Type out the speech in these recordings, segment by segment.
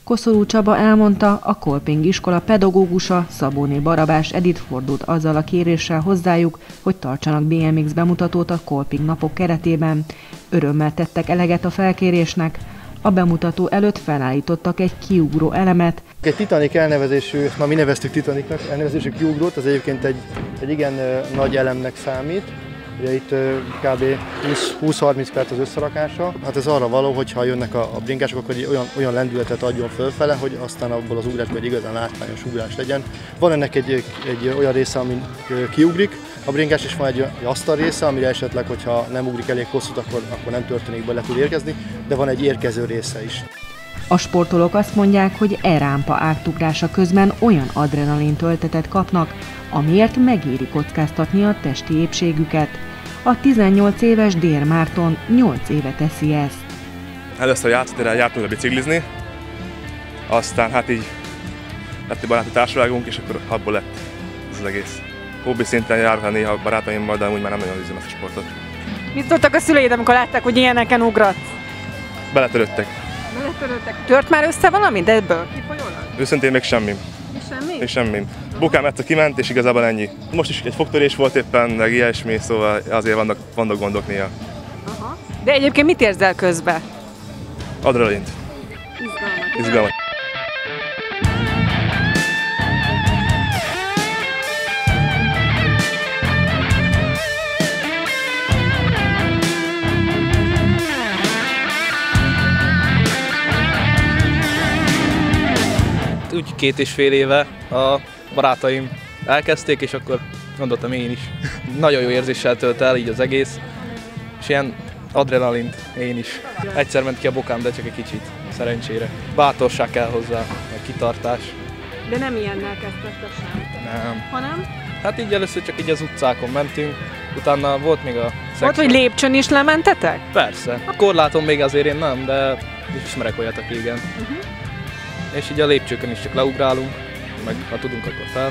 Koszorú Csaba elmondta, a Kolping iskola pedagógusa, Szabóné Barabás Edith fordult azzal a kéréssel hozzájuk, hogy tartsanak BMX bemutatót a Kolping napok keretében. Örömmel tettek eleget a felkérésnek. A bemutató előtt felállítottak egy kiugró elemet. Egy Titanic elnevezésű, ma mi neveztük Titanicnak, elnevezésű kiugrót, az egyébként egy igen nagy elemnek számít. Ugye itt kb. 20-30 perc az összerakása. Hát ez arra való, hogy ha jönnek a bringások, akkor olyan lendületet adjon fölfele, hogy aztán abból az ugrásból egy igazán látványos ugrás legyen. Van ennek egy olyan része, ami kiugrik a bringás, és van egy asztal része, amire esetleg, hogyha nem ugrik elég hosszút, akkor nem történik, le tud érkezni, de van egy érkező része is. A sportolók azt mondják, hogy e-rámpa átugrása közben olyan adrenalin töltetet kapnak, amiért megéri kockáztatni a testi épségüket. A 18 éves Dér Márton 8 éve teszi ezt. Először jártunk biciklizni, aztán hát így lett egy baráti társaságunk, és akkor abból lett ez az egész. Hobbi szinten jártam néha a barátaimmal, de amúgy már nem nagyon űzöm ezt a sportot. Mit szóltak a szüleid, amikor látták, hogy ilyeneken ugratsz? Beletörődtek. Tört már össze valami, de ebből kifolyólag? Őszintén még semmi. Semmi? Még semmi. Bukám egyszer kiment, és igazából ennyi. Most is egy fogtörés volt éppen, meg ilyesmi, szóval azért vannak gondok néha. Aha. De egyébként mit érzel közben? Adrenalint. Izgalmat. Úgy 2,5 éve a barátaim elkezdték, és akkor gondoltam én is. Nagyon jó érzéssel tölt el így az egész, és ilyen adrenalint én is. Egyszer ment ki a bokám, de csak egy kicsit, szerencsére. Bátorság kell hozzá, meg kitartás. De nem ilyennel kezdtek sem. Nem. Hanem? Hát így először csak így az utcákon mentünk, utána volt még a Volt, hogy lépcsőn is lementetek? Persze. Korláton még azért én nem, de ismerek olyat, aki igen. És így a lépcsőkön is csak leugrálunk, meg ha tudunk, akkor fel.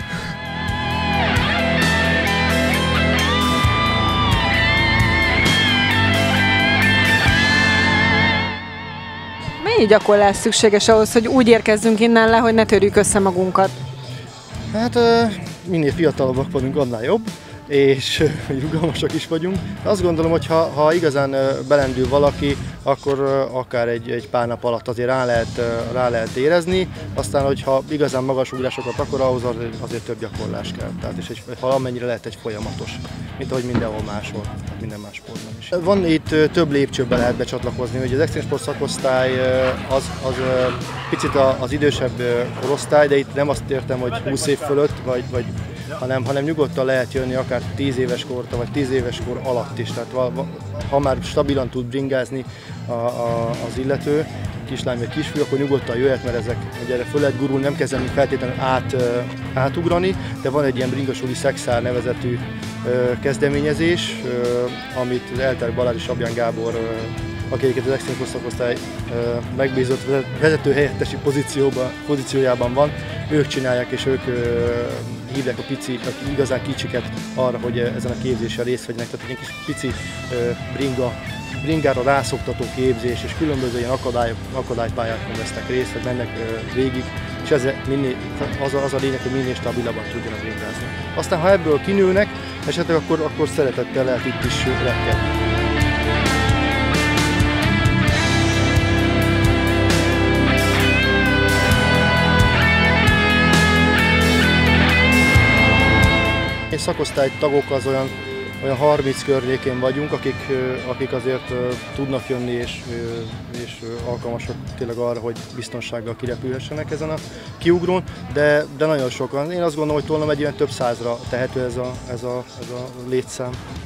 Mennyi gyakorlás szükséges ahhoz, hogy úgy érkezzünk innen le, hogy ne törjük össze magunkat? Hát minél fiatalabbak vagyunk, annál jobb, és rugalmasak is vagyunk. Azt gondolom, hogy ha igazán belendül valaki, akkor akár egy pár nap alatt azért rá lehet érezni. Aztán, hogyha igazán magas ugrásokat akar, ahhoz azért több gyakorlás kell. Tehát, és amennyire lehet egy folyamatos, mint ahogy mindenhol máshol, minden más sportban is. Van itt több lépcsőbe lehet becsatlakozni, hogy az extrém sport szakosztály az picit az idősebb korosztály, de itt nem azt értem, hogy 20 év fölött, hanem nyugodtan lehet jönni akár 10 éves kortól, vagy 10 éves kor alatt is. Tehát ha már stabilan tud bringázni az illető, kislány vagy kisfiú, akkor nyugodtan jöhet, mert erre föl lehet gurulni, nem kezdem feltétlenül átugrani, de van egy ilyen bringasuli szexár nevezetű kezdeményezés, amit Elter Balázs és Sabján Gábor, aki egyébként az extrém sport szakosztály megbízott vezető helyettesi pozíciójában van, ők csinálják, és ők hívják a igazán kicsiket arra, hogy ezen a képzésen részt vegyenek. Tehát egy kis pici bringára rászoktató képzés, és különböző ilyen akadálypályákon vesznek részt, vagy mennek végig, és az a lényeg, hogy minél stabilabban tudjanak bringázni. Aztán, ha ebből kinőnek, esetleg akkor szeretettel lehet itt is repkedni. Szakosztálytagok az olyan 30 környékén vagyunk, akik azért tudnak jönni és alkalmasak tényleg arra, hogy biztonsággal kirepülhessenek ezen a kiugrón, de nagyon sokan. Én azt gondolom, hogy Tolna megyében több százra tehető ez a létszám.